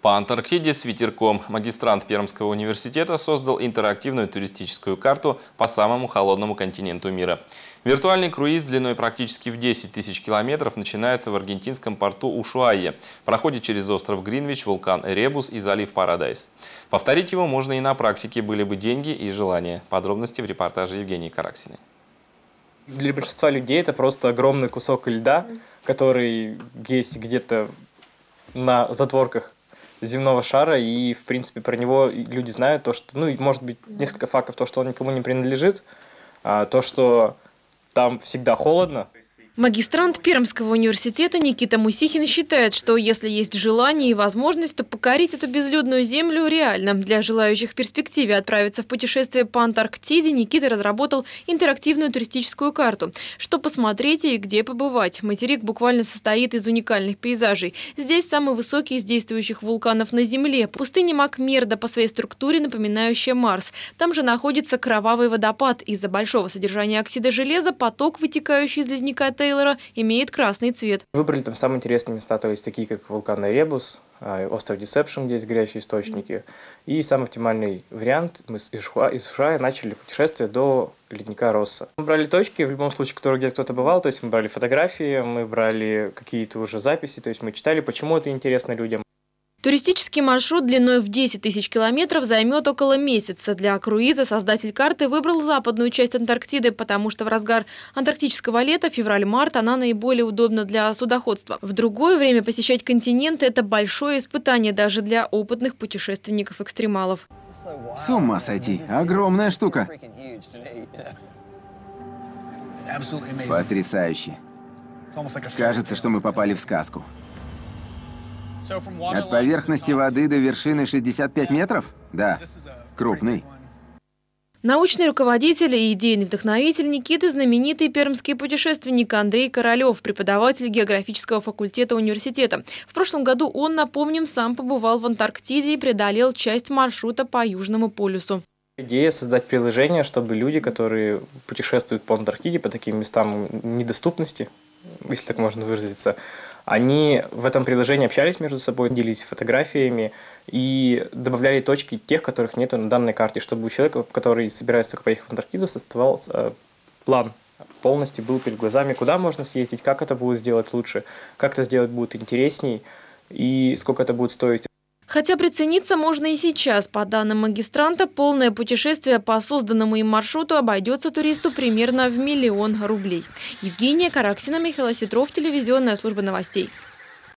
По Антарктиде с ветерком. Магистрант Пермского университета создал интерактивную туристическую карту по самому холодному континенту мира. Виртуальный круиз длиной практически в 10 тысяч километров начинается в аргентинском порту Ушуайе. Проходит через остров Гринвич, вулкан Эребус и залив Парадайс. Повторить его можно и на практике, были бы деньги и желание. Подробности в репортаже Евгении Караксиной. Для большинства людей это просто огромный кусок льда, который есть где-то на затворках земного шара, и в принципе про него люди знают то, что, может быть, несколько фактов, то, что он никому не принадлежит, то, что там всегда холодно. Магистрант Пермского университета Никита Мусихин считает, что если есть желание и возможность, то покорить эту безлюдную землю реально. Для желающих в перспективе отправиться в путешествие по Антарктиде Никита разработал интерактивную туристическую карту. Что посмотреть и где побывать. Материк буквально состоит из уникальных пейзажей. Здесь самый высокий из действующих вулканов на Земле. Пустыня Макмердо, по своей структуре напоминающая Марс. Там же находится кровавый водопад. Из-за большого содержания оксида железа поток, вытекающий из ледника Тейлора, имеет красный цвет. Выбрали там самые интересные места, то есть такие как вулкан Эребус, остров Десепшн, где есть горячие источники. И самый оптимальный вариант, мы из Ушуайи начали путешествие до ледника Росса. Мы брали точки, в любом случае, которые где-то кто-то бывал, то есть мы брали фотографии, мы брали какие-то уже записи, то есть мы читали, почему это интересно людям. Туристический маршрут длиной в 10 тысяч километров займет около месяца. Для круиза создатель карты выбрал западную часть Антарктиды, потому что в разгар антарктического лета, февраль-март, она наиболее удобна для судоходства. В другое время посещать континент – это большое испытание даже для опытных путешественников-экстремалов. С ума сойти. Огромная штука. Потрясающе. Кажется, что мы попали в сказку. От поверхности воды до вершины 65 метров? Да, крупный. Научный руководитель и идейный вдохновитель Никиты – знаменитый пермский путешественник Андрей Королев, преподаватель географического факультета университета. В прошлом году он, напомним, сам побывал в Антарктиде и преодолел часть маршрута по Южному полюсу. Идея создать приложение, чтобы люди, которые путешествуют по Антарктиде, по таким местам недоступности, если так можно выразиться, они в этом приложении общались между собой, делились фотографиями и добавляли точки тех, которых нет на данной карте, чтобы у человека, который собирается поехать в Антарктиду, создавался план. Полностью был перед глазами, куда можно съездить, как это будет сделать лучше, как это сделать будет интересней и сколько это будет стоить. Хотя прицениться можно и сейчас. По данным магистранта, полное путешествие по созданному им маршруту обойдется туристу примерно в 1 000 000 рублей. Евгения Караксина, Михаил Осетров, телевизионная служба новостей.